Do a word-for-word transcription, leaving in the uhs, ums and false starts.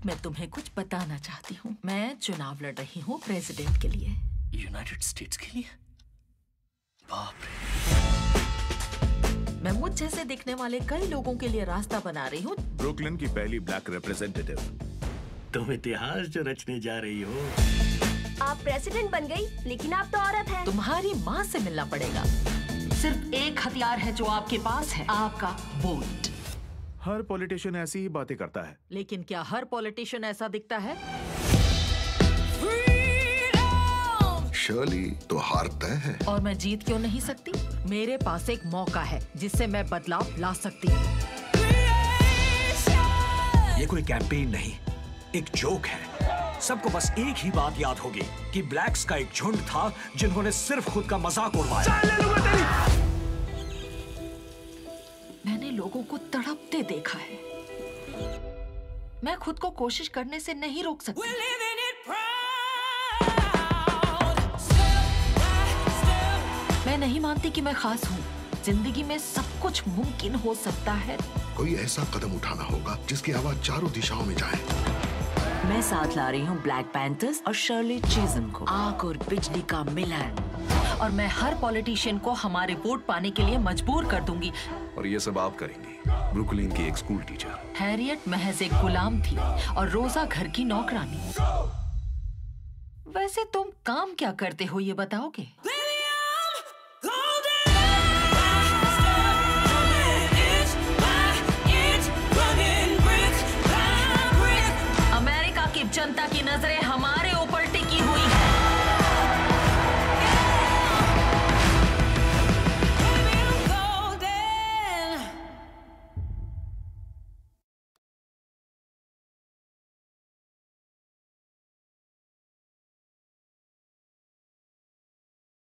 मैं तुम्हें कुछ बताना चाहती हूँ। मैं चुनाव लड़ रही हूँ प्रेसिडेंट के लिए। यूनाइटेड स्टेट्स के लिए? बाप रे। मैं मुझ जैसे दिखने वाले कई लोगों के लिए रास्ता बना रही हूँ। ब्रुकलिन की पहली ब्लैक रिप्रेजेंटेटिव। तुम इतिहास जो रचने जा रही हो। आप प्रेसिडेंट बन गई, लेकिन आप तो औरत हैं। तुम्हारी माँ से मिलना पड़ेगा। सिर्फ एक हथियार है जो आपके पास है, आपका वोट। हर पॉलिटिशियन ऐसी ही बातें करता है। लेकिन क्या हर पॉलिटिशियन ऐसा दिखता है? शर्ली तो हार तय है। और मैं जीत क्यों नहीं सकती? मेरे पास एक मौका है जिससे मैं बदलाव ला सकती हूँ। ये कोई कैंपेन नहीं, एक जोक है। सबको बस एक ही बात याद होगी कि ब्लैक्स का एक झुंड था जिन्होंने सिर्फ खुद का मजाक उड़वाया। मैंने लोगों को तड़पते देखा है। मैं खुद को कोशिश करने से नहीं रोक सकती। मैं नहीं मानती कि मैं खास हूँ। जिंदगी में सब कुछ मुमकिन हो सकता है। कोई ऐसा कदम उठाना होगा जिसकी आवाज चारों दिशाओं में जाए। मैं साथ ला रही हूँ ब्लैक पैंथर्स और शर्ली चिसम को। आग और बिजली का मिलन। और मैं हर पॉलिटिशियन को हमारे वोट पाने के लिए मजबूर कर दूंगी। और ये सब आप करेंगी। ब्रुकलिन की एक स्कूल टीचर। हैरियट महज एक गुलाम थी और रोजा घर की नौकरानी। वैसे तुम काम क्या करते हो ये बताओगे? अमेरिका की जनता की नजरें हमारे